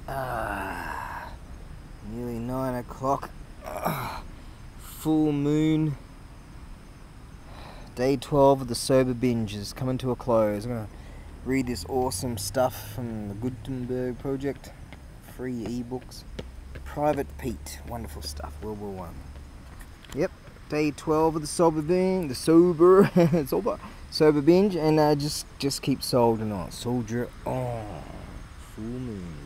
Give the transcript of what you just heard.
Nearly 9 o'clock. Full moon. Day 12 of the sober binge is coming to a close. I'm going to read this awesome stuff from the Gutenberg project. Free ebooks. Private Pete. Wonderful stuff. World War One. Yep. Day 12 of the sober binge. Sober binge. And just keep soldiering on. Soldier on. Full moon.